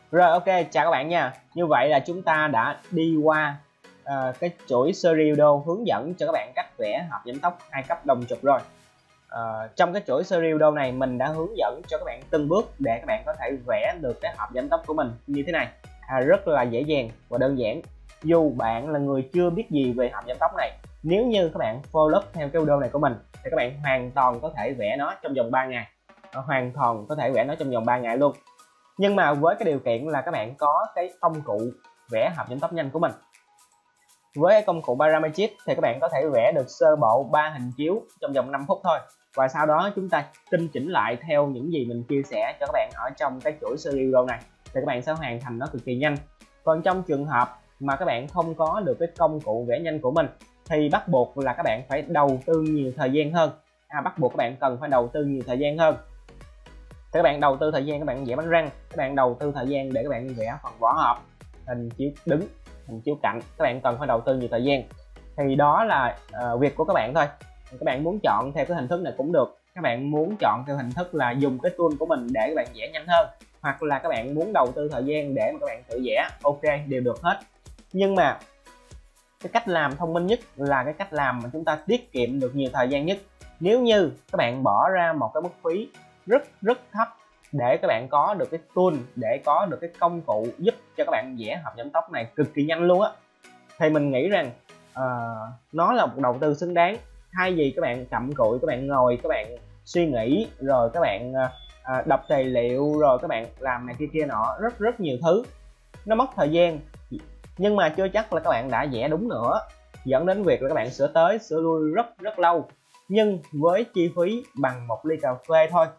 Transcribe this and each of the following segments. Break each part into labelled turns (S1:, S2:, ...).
S1: Rồi ok, chào các bạn nha. Như vậy là chúng ta đã đi qua cái chuỗi series video hướng dẫn cho các bạn cách vẽ hộp giảm tốc 2 cấp đồng trục rồi. Trong cái chuỗi series video này mình đã hướng dẫn cho các bạn từng bước để các bạn có thể vẽ được cái hộp giảm tốc của mình như thế này, rất là dễ dàng và đơn giản. Dù bạn là người chưa biết gì về hộp giảm tốc này, nếu như các bạn follow theo cái video này của mình thì các bạn hoàn toàn có thể vẽ nó trong vòng 3 ngày, hoàn toàn có thể vẽ nó trong vòng 3 ngày luôn. Nhưng mà với cái điều kiện là các bạn có cái công cụ vẽ hộp giảm tốc nhanh của mình. Với cái công cụ Parametric thì các bạn có thể vẽ được sơ bộ 3 hình chiếu trong vòng 5 phút thôi. Và sau đó chúng ta tinh chỉnh lại theo những gì mình chia sẻ cho các bạn ở trong cái chuỗi series video này thì các bạn sẽ hoàn thành nó cực kỳ nhanh. Còn trong trường hợp mà các bạn không có được cái công cụ vẽ nhanh của mình thì bắt buộc là các bạn phải đầu tư nhiều thời gian hơn. Bắt buộc các bạn cần phải đầu tư nhiều thời gian hơn. Thì các bạn đầu tư thời gian, các bạn vẽ bánh răng, các bạn đầu tư thời gian để các bạn vẽ phần vỏ hộp, hình chiếu đứng, hình chiếu cạnh, các bạn cần phải đầu tư nhiều thời gian. Thì đó là việc của các bạn thôi. Các bạn muốn chọn theo cái hình thức này cũng được, các bạn muốn chọn theo hình thức là dùng cái tool của mình để các bạn vẽ nhanh hơn, hoặc là các bạn muốn đầu tư thời gian để mà các bạn tự vẽ, ok, đều được hết. Nhưng mà cái cách làm thông minh nhất là cái cách làm mà chúng ta tiết kiệm được nhiều thời gian nhất. Nếu như các bạn bỏ ra một cái mức phí rất thấp để các bạn có được cái tool, để có được cái công cụ giúp cho các bạn vẽ hộp giảm tốc này cực kỳ nhanh luôn á, thì mình nghĩ rằng nó là một đầu tư xứng đáng. Thay vì các bạn cặm cụi, các bạn ngồi, các bạn suy nghĩ, rồi các bạn đọc tài liệu, rồi các bạn làm này kia nọ, rất nhiều thứ, nó mất thời gian, nhưng mà chưa chắc là các bạn đã vẽ đúng nữa, dẫn đến việc là các bạn sửa tới sửa lui rất lâu. Nhưng với chi phí bằng một ly cà phê thôi,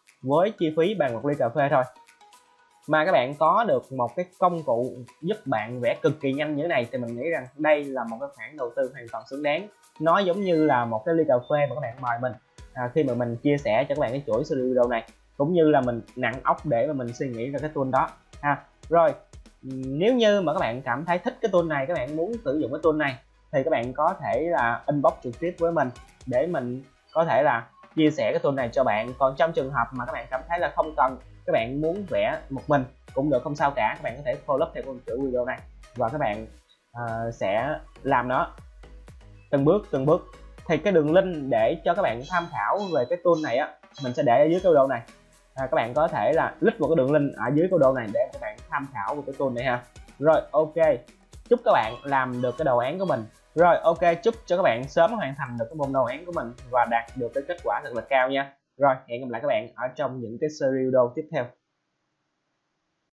S1: mà các bạn có được một cái công cụ giúp bạn vẽ cực kỳ nhanh như thế này thì mình nghĩ rằng đây là một cái khoản đầu tư hoàn toàn xứng đáng. Nó giống như là một cái ly cà phê mà các bạn mời mình khi mà mình chia sẻ cho các bạn cái chuỗi series video này, cũng như là mình nặng óc để mà mình suy nghĩ ra cái tool đó Rồi nếu như mà các bạn cảm thấy thích cái tool này, các bạn muốn sử dụng cái tool này thì các bạn có thể là inbox trực tiếp với mình để mình có thể là chia sẻ cái tool này cho bạn. Còn trong trường hợp mà các bạn cảm thấy là không cần, các bạn muốn vẽ một mình cũng được, không sao cả, các bạn có thể follow theo con chữ video này và các bạn sẽ làm nó từng bước. Thì cái đường link để cho các bạn tham khảo về cái tool này á, mình sẽ để ở dưới cái video này. Các bạn có thể là click vào cái đường link ở dưới cái video này để các bạn tham khảo về cái tool này ha. Rồi ok, chúc các bạn làm được cái đồ án của mình. Rồi ok, chúc cho các bạn sớm hoàn thành được cái môn đồ án của mình và đạt được cái kết quả thật là cao nha. Rồi hẹn gặp lại các bạn ở trong những cái series video tiếp theo.